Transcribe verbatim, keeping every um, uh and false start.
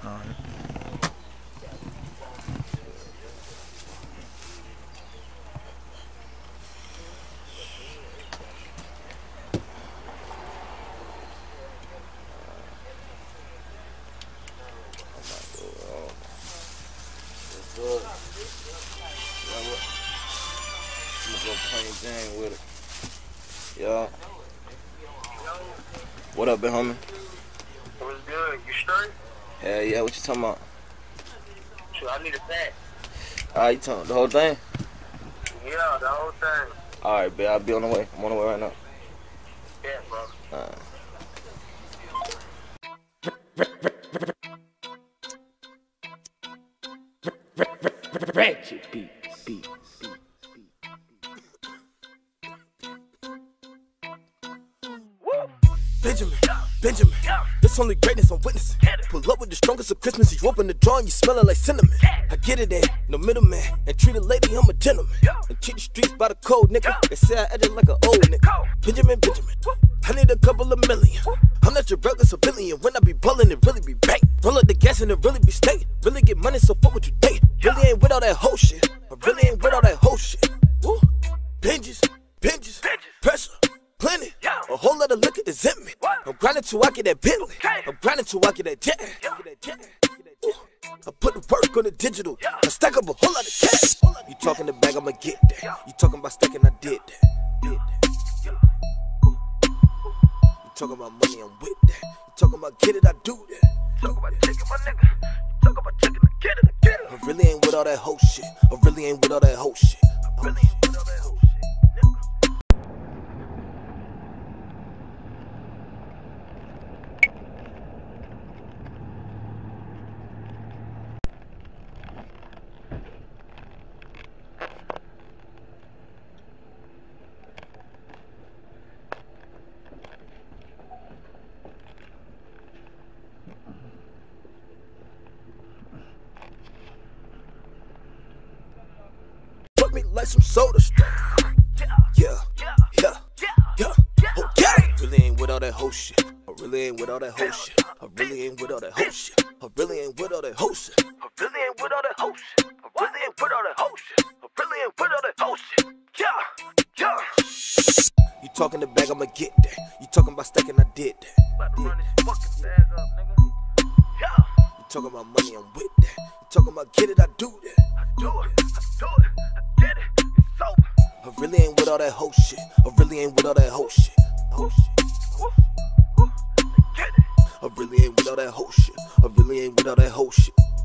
Alright. Good. Yeah, what? I'm gonna go plain Jane with it. Yeah. What up, big homie? What's good? You straight? Hell yeah, what you talking about? Sure, I need a pack. Alright, you talking the whole thing? Yeah, the whole thing. Alright, babe, I'll be on the way. I'm on the way right now. Yeah, bro. Alright. Rachet beat, beat, beat. Benjamin, Benjamin, this only greatness I'm witnessing. Pull up with the strongest of Christmas. You open the door and you smelling like cinnamon. I get it in, no middleman. And treat a lady, I'm a gentleman. And treat the streets by the code, nigga. They say I acted like an old nigga. Benjamin, Benjamin, I need a couple of million. I'm not your regular civilian. When I be ballin', it really be bang. Roll up the gas and it really be state. Really get money, so fuck what you think. Really ain't with all that whole shit. I really ain't with all that whole shit. Woo. Binges, binges, pressure, plenty. A whole lot of liquor is in me. I'm grinding till I get that Bentley. I'm grinding till I get that jet. Ooh. I put the work on the digital. I stack up a whole lot of cash. You talking the bag, I'ma get that. You talking about stacking, I did that. Did that. You talking about money, I'm with that. You talking about get it, I do that. Talking about taking my nigga. You talking about checking, I get it, I get it. I really ain't with all that whole shit. I really ain't with all that whole shit. I really ain't with all that whole shit. Me like some soda strong. Yeah, yeah, yeah, okay. Really ain't with all that whole shit. I really ain't with all that whole shit. I really ain't with all that whole shit. I really ain't with all that whole shit. I really ain't with all that whole shit. I really ain't with all that whole shit. I really ain't with all that whole shit. Yeah, yeah. You talking the bag, I'ma get that. You talking about stacking, I did that. About to run this fucking bag up, nigga. Yeah. You talking about money, I'm with that. You talking about get it, I do that. I do it, I do it. I really ain't with all that whole shit. I really ain't with all that whole shit. Whole shit. I really ain't with all that whole shit. I really ain't with all that whole shit.